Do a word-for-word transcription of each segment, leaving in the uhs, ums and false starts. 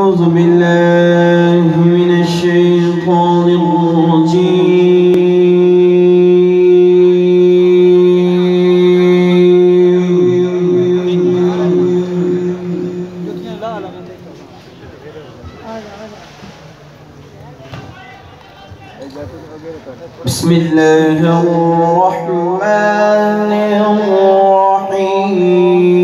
أعوذ بالله من الشيطان الرجيم. بسم الله الرحمن الرحيم.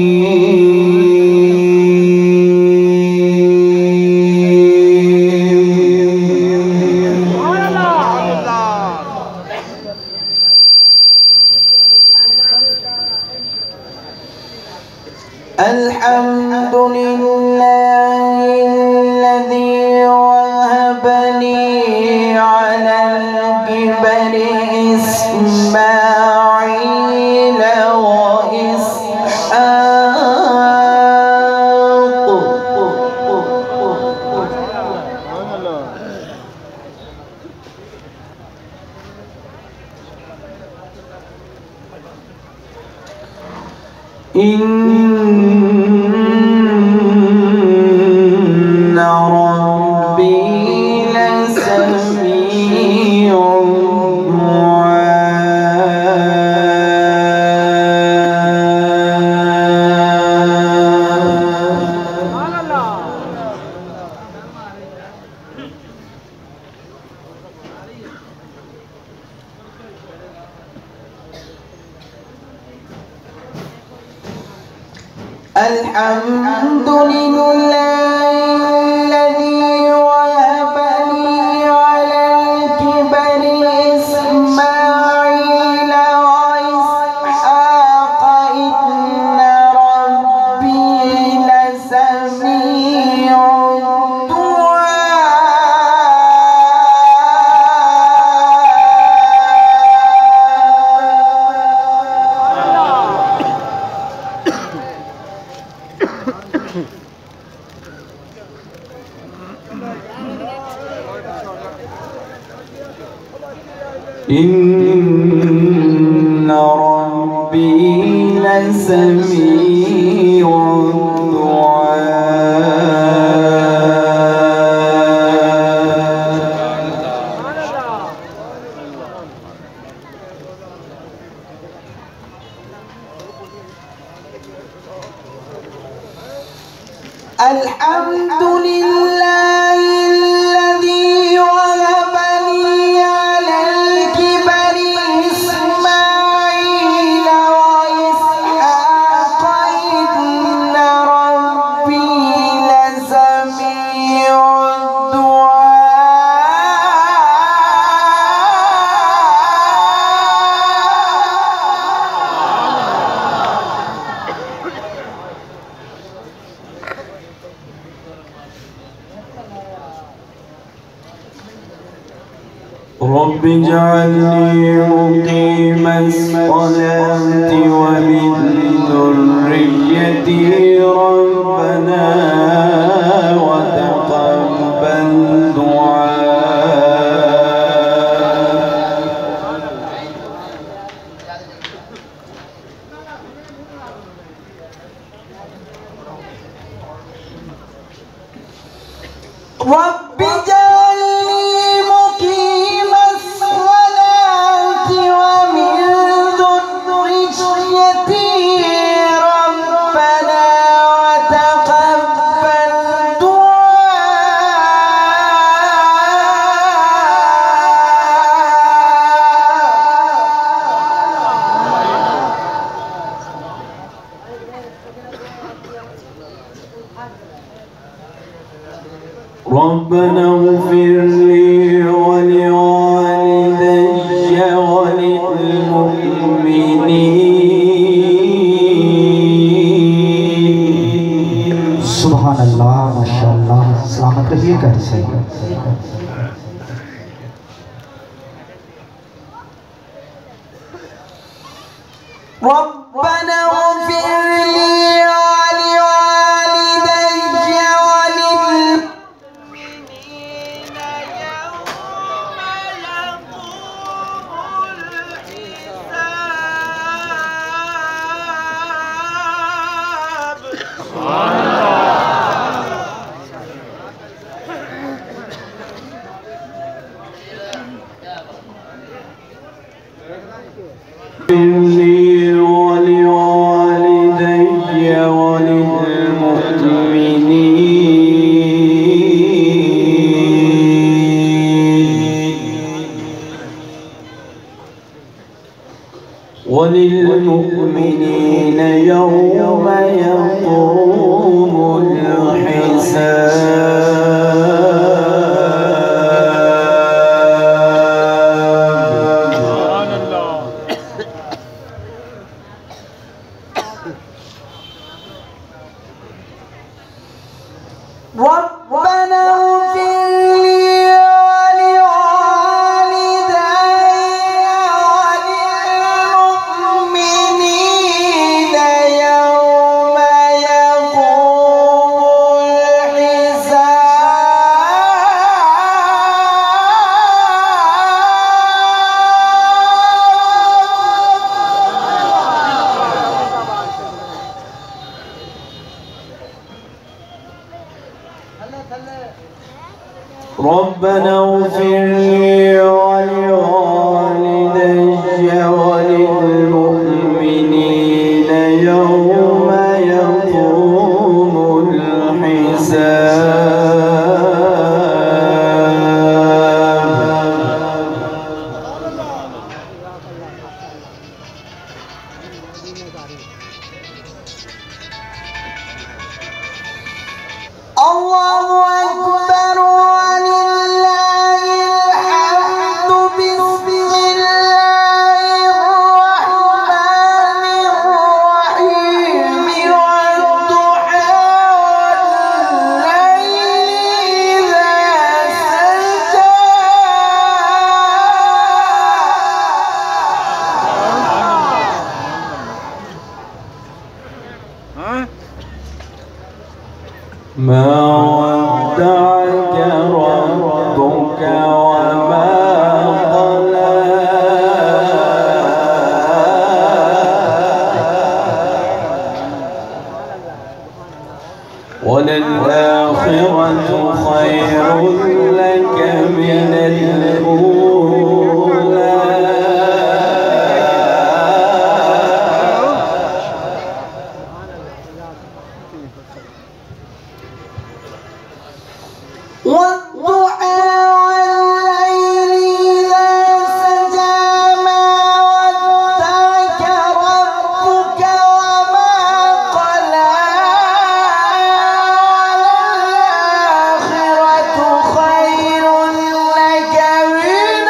الحمد لله الذي وهب لي على الكبر إسماعيل وإسحاق إن ربي لسميع الحمد لله الذي وهب لي على الكبر إسماعيل وإسحاق إن ربي لسميع إن ربي لسميع الدعاء. الحمد لله الذي وهب لي على الكبر إسماعيل وإسحاق إن ربي لسميع رب اجعلني مقيم الصلاة ومن ذريتي ربنا وتقبل دعاء. رب اجعلني مقيم الصلاة ومن ذريتي ربنا وتقبل ربنا اغفر لي ولوالدي وللمؤمنين. سبحان الله माशाअल्लाह सलामत रहिए घर से। ربنا اغفر لي ربنا اغفر لي ولوالدي وللمؤمنين يوم يقوم ربنا اغفر لي ولوالدي وللمؤمنين يوم يقوم الحساب. الله أكبر ولله الحمد. بسم الله الرحمن الرحيم. والضحى والليل إذا سجى ما ودعك ربك وما قلى وللآخرة خير لك من الأولى. والضحى والليل إذا سجى ما ودعك ربك وما قلى وللآخرة خير لك من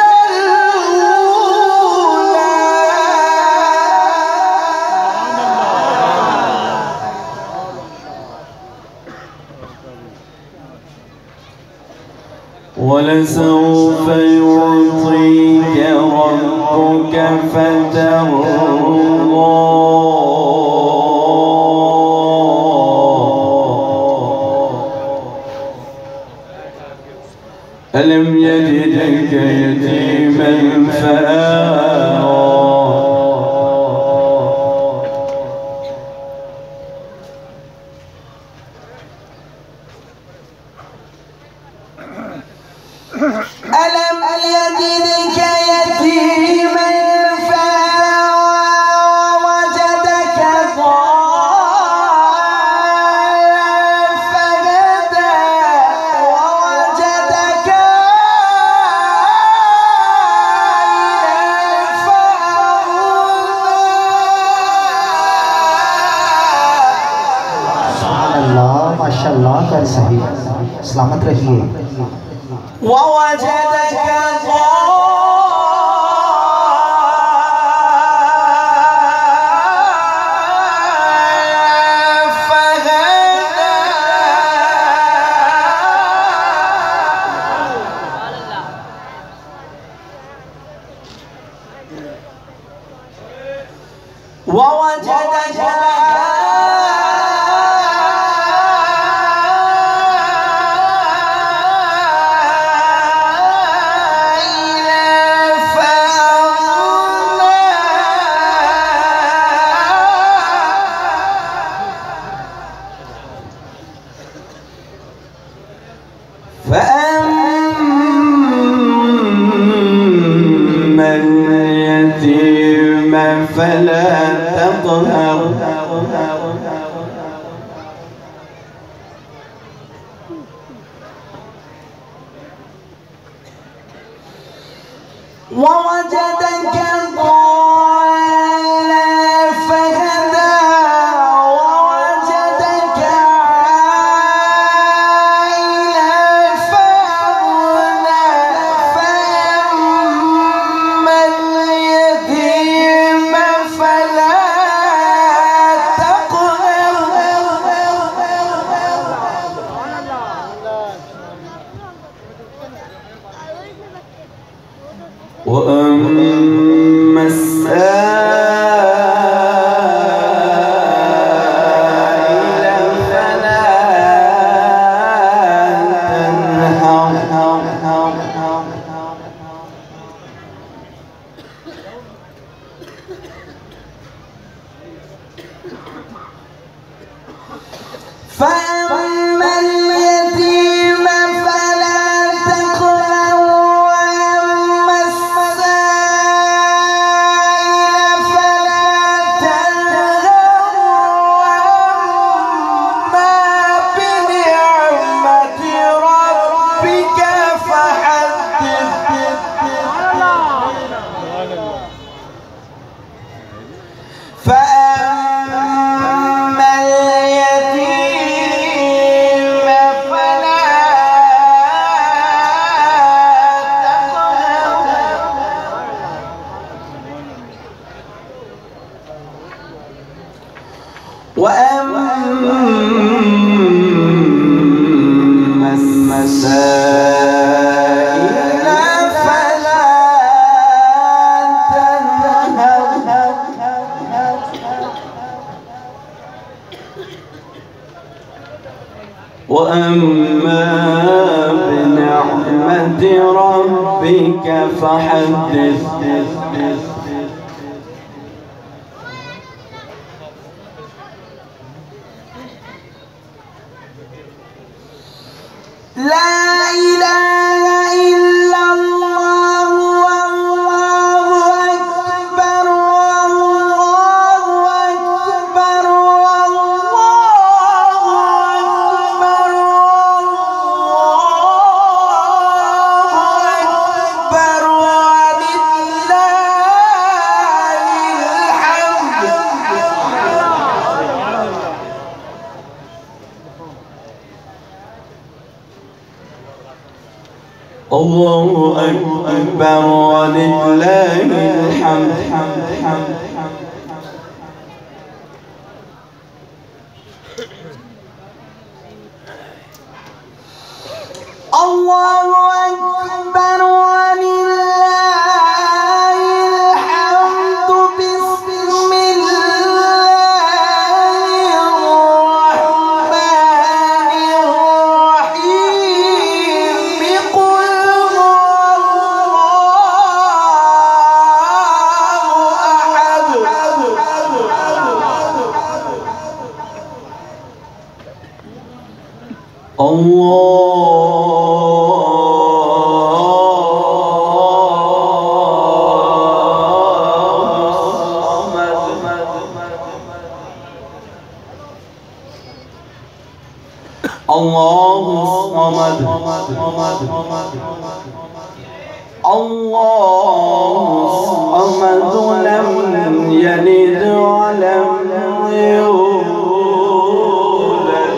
الأولى. ولسوف يعطيك ربك فترضى. ألم يجدك يتيما فآوى ألم يجدك يتيما فآوى ووجدك ضالا فهدى ووجدك عائلا فأغنى. सुभान अल्लाह, माशाअल्लाह कर सही। सलामत रहिए। ووجدك ضالا فهدى ووجدك فأما اليتيم فلا تقهر ووجدك ضالا فهدى ووجدك عائلا فأغنى. فأما اليتيم فلا تقهر وأما السائل فلا تنهر فأما اليتيم فلا تقهر وأما السائل فلا تنهر وأما بنعمة ربك فحدث فأما اليتيم فلا تقهر وأما السائل فلا تنهر وأما بنعمة ربك فحدث لا إله إلا الله والله أكبر والله أكبر والله أكبر والله أكبر ولله الحمد. الله أكبر ولله الحمد. بسم الله الرحمن الرحيم. قل هو الله الله الصمد الله الصمد لم يلد ولم يولد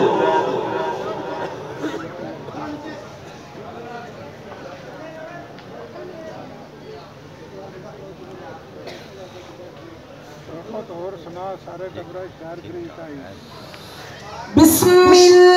بسم الله